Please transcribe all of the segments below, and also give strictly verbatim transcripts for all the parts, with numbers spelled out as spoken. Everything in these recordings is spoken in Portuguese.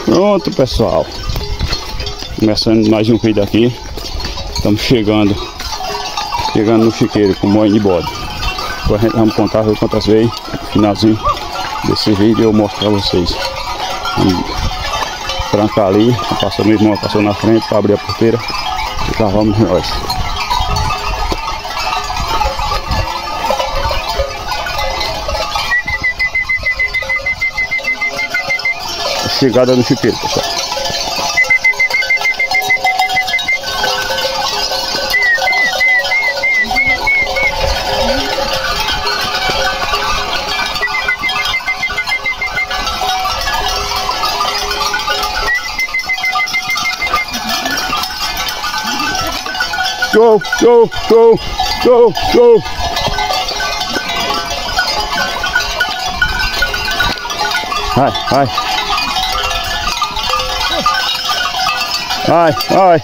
Pronto, pessoal. Começando mais um vídeo aqui. Estamos chegando. Chegando no chiqueiro com moinho de bode. Agora a gente vamos contar ver quantas vezes. No finalzinho desse vídeo eu mostro pra vocês. Vamos trancar ali. Passou meu irmão, passou na frente para abrir a porteira. E lá vamos nós. Chegada no chiqueiro, pessoal. Show, show, show, show, show. Vai, vai. Vai, vai.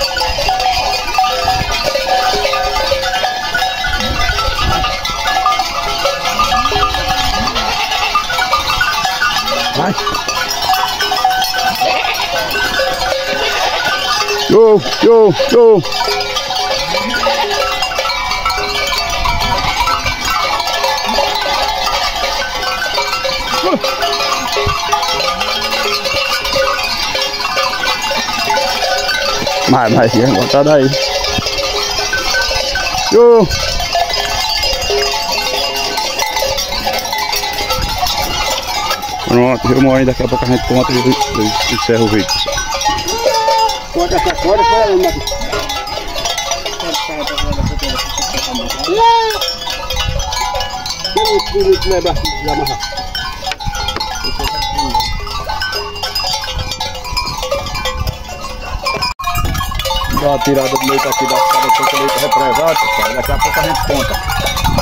Vai. Show, show, show. Mas, mas, ia botar daí. Show! Pronto, eu morro, daqui a pouco a gente conta e encerra o vídeo. Conta essa corda, foi ela, Matheus. Vamos levar aqui, amarrar. Dá uma tirada do leite aqui da escada com o leite represado, pessoal. Daqui a pouco a gente conta.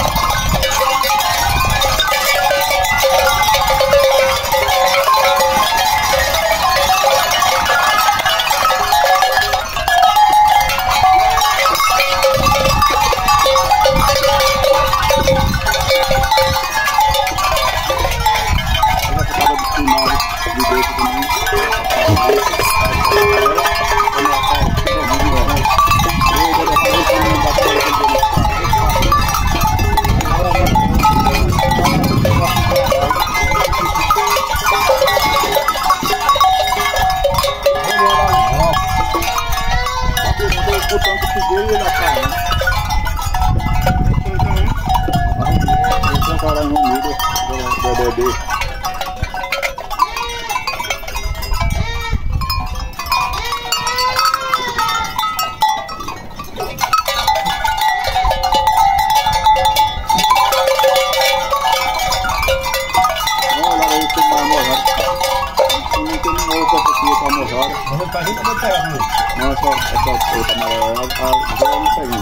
Não, é só outra amarela, a já não pegando.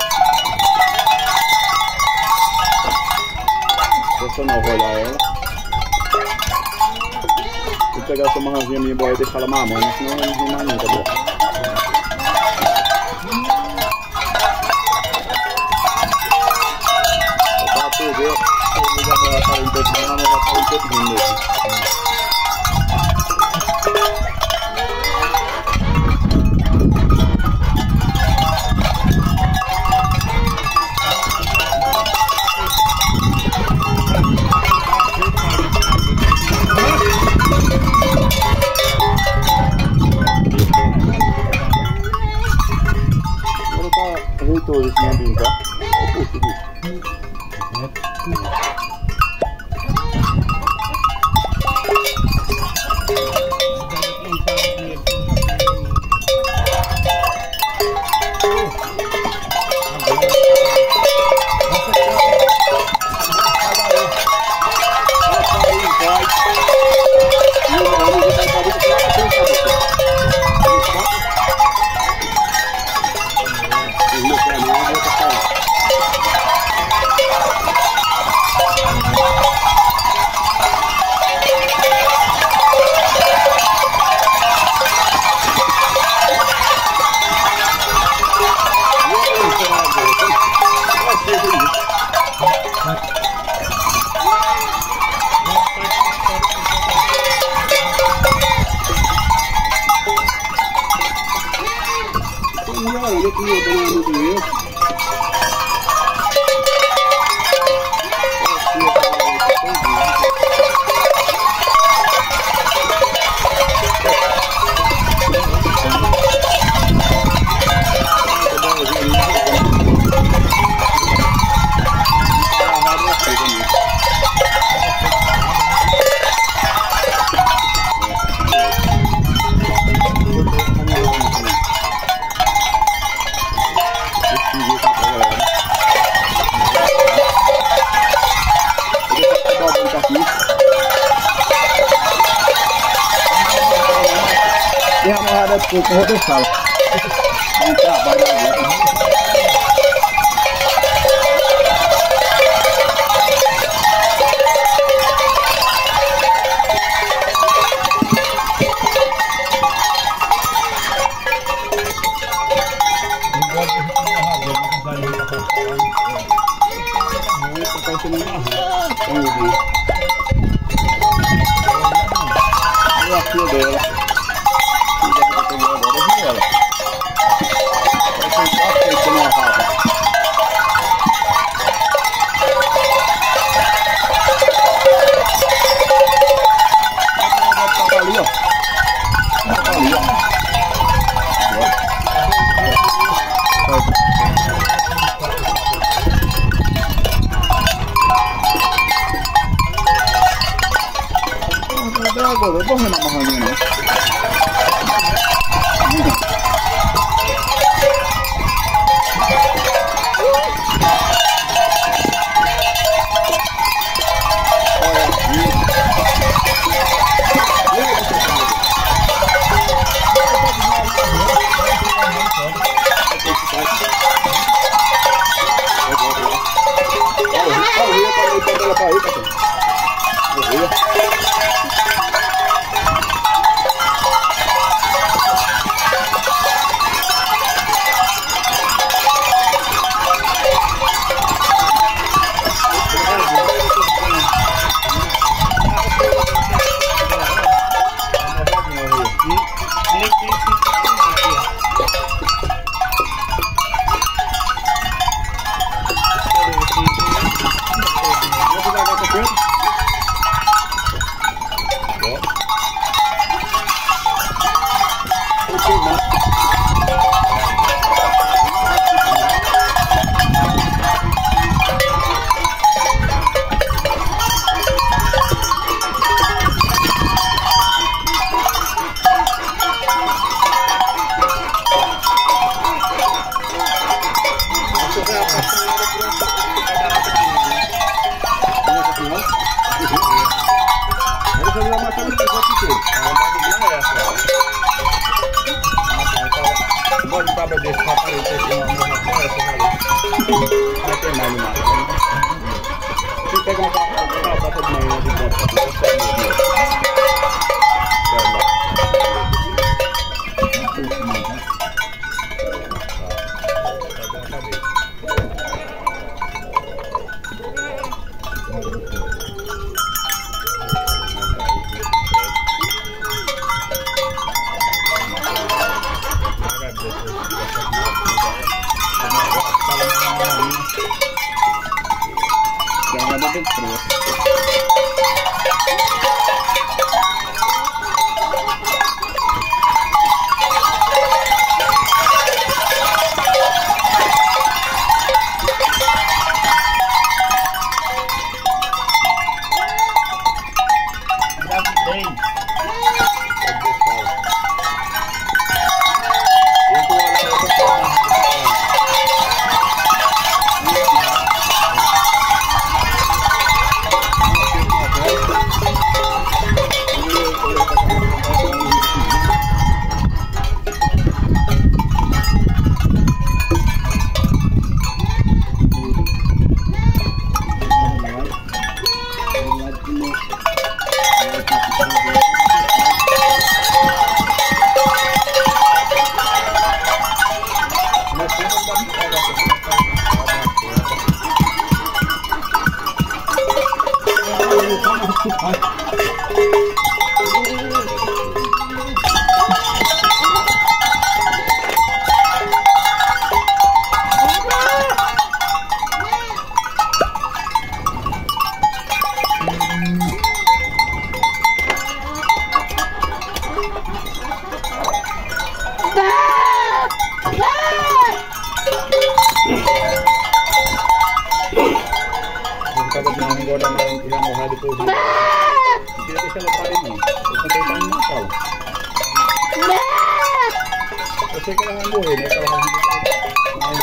Deixa eu não olhar ela. Vou pegar essa marronzinha minha boia e deixar ela mamando, senão ela não vem mais nunca, tá bom? Eu tava perdendo, eu já vou estar em todo mundo, mas já tá em todo mundo mesmo. Todo esse ambiente, tá? Olha o dia que eu dou no doeu. E a amarrada de coco, vou deixá-la. Não trabalha agora. Olha a filha dela. Agora, eu vou ver na marraninha, né? engorda mais, que já morrer depois. Não queria deixar ela parir não. Eu comprei para no Natal. Eu sei que ela vai morrer, né? Que ela vai morrer.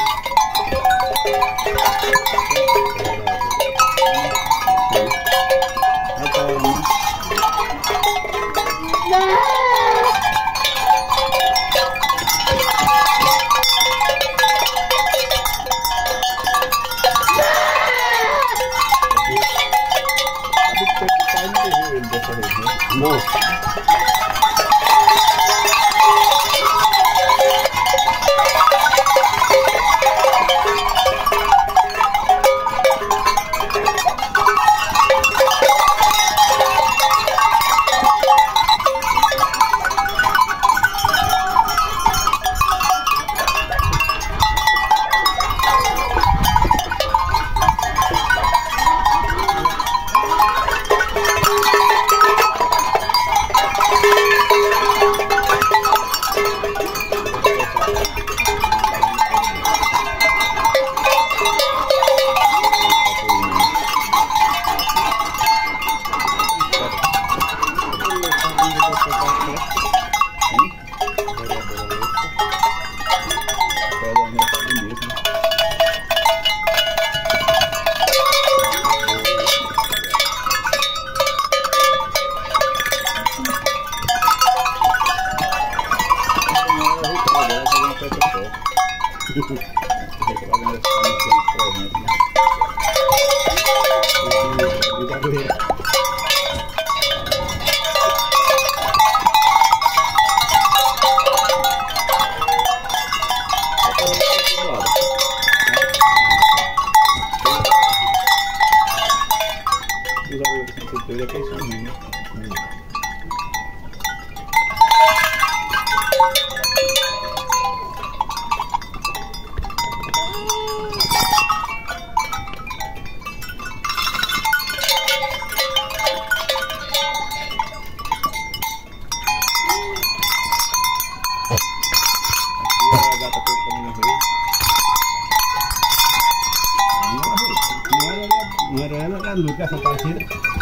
Não era ela, era Lucas, essa partida.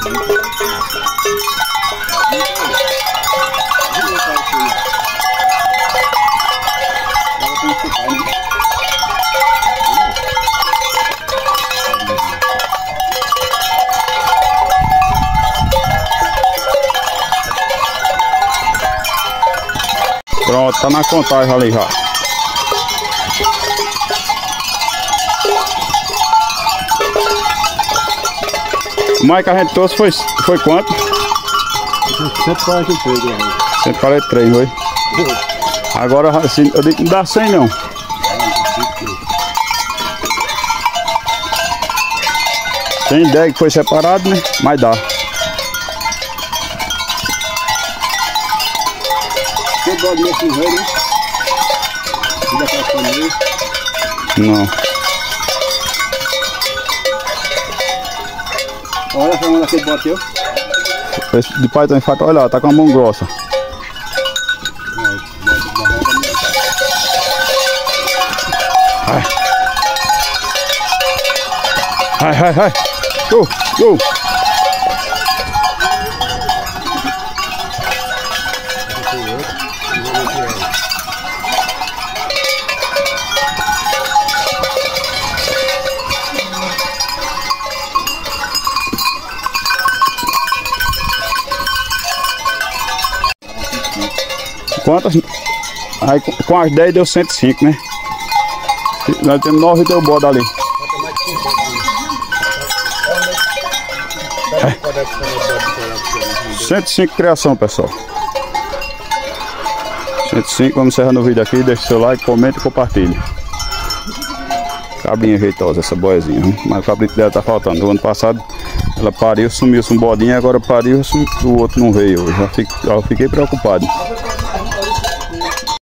Pronto, tá na contagem ali já. O mais que a gente trouxe foi, foi quanto? cento e quarenta e três, né? cento e quarenta e três, foi? Agora assim, eu digo que não dá cem não. Tem ideia que foi separado, né? Mas dá. Você pode nesse rei, né? Ainda tá com ele? Não. Olha essa mão que ele bateu. Esse de pai tá infarto, olha lá, tá com a mão grossa. Ai. Ai, ai, ai. Go, go. Quantas? Aí com as dez deu cento e cinco, né? Nós temos nove e tem o bode ali. É. cento e cinco criação, pessoal. cento e cinco, vamos encerrando o vídeo aqui. Deixa o seu like, comenta e compartilha. Cabrinha jeitosa essa boizinha, hein? Mas o cabrito dela tá faltando. No ano passado ela pariu, sumiu-se um bodinho, agora pariu, o outro não veio. Eu já fiquei, já fiquei preocupado.